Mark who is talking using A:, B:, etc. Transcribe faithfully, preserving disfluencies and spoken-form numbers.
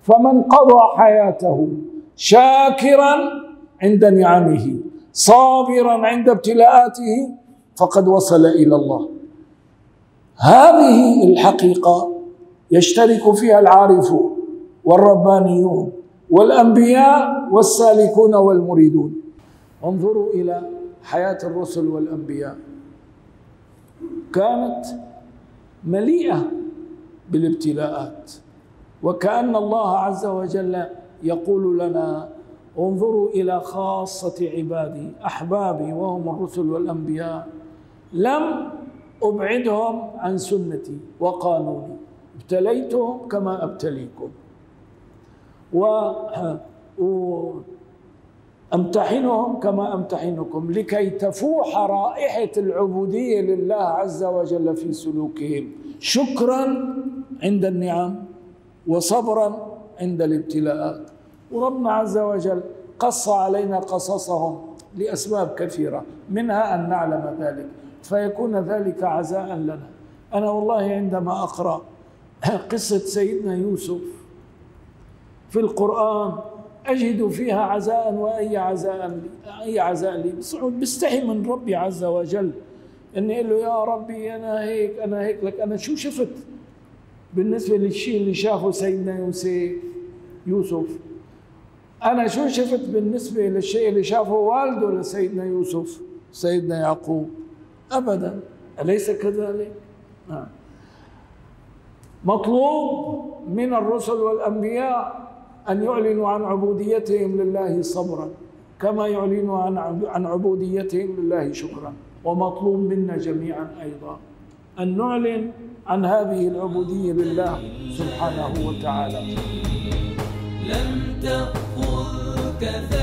A: فمن قضى حياته شاكرا عند نعمه صابرا عند ابتلاءاته فقد وصل إلى الله. هذه الحقيقة يشترك فيها العارفون والربانيون والأنبياء والسالكون والمريدون. انظروا إلى حياة الرسل والأنبياء، كانت مليئة بالابتلاءات، وكأن الله عز وجل يقول لنا انظروا إلى خاصة عبادي أحبابي وهم الرسل والأنبياء، لم أبعدهم عن سنتي وقانوني، ابتليتهم كما أبتليكم وأمتحنهم كما أمتحنكم لكي تفوح رائحة العبودية لله عز وجل في سلوكهم، شكرا عند النعم وصبرا عند الابتلاءات. وربنا عز وجل قص علينا قصصهم لأسباب كثيرة، منها أن نعلم ذلك فيكون ذلك عزاء لنا. أنا والله عندما أقرأ قصة سيدنا يوسف في القرآن أجد فيها عزاء وأي عزاء لي أي عزاء لي بصعود بستحي من ربي عز وجل إني أقول له يا ربي أنا هيك أنا هيك لك أنا شو شفت بالنسبة للشيء اللي شافه سيدنا يوسف يوسف أنا شو شفت بالنسبة للشيء اللي شافه والده لسيدنا يوسف سيدنا يعقوب؟ أبدا، أليس كذلك؟ آه. مطلوب من الرسل والأنبياء أن يعلنوا عن عبوديتهم لله صبرا كما يعلنوا عن عبوديتهم لله شكرا، ومطلوب منا جميعا أيضا أن نعلن عن هذه العبودية لله سبحانه وتعالى.
B: لم تأخذك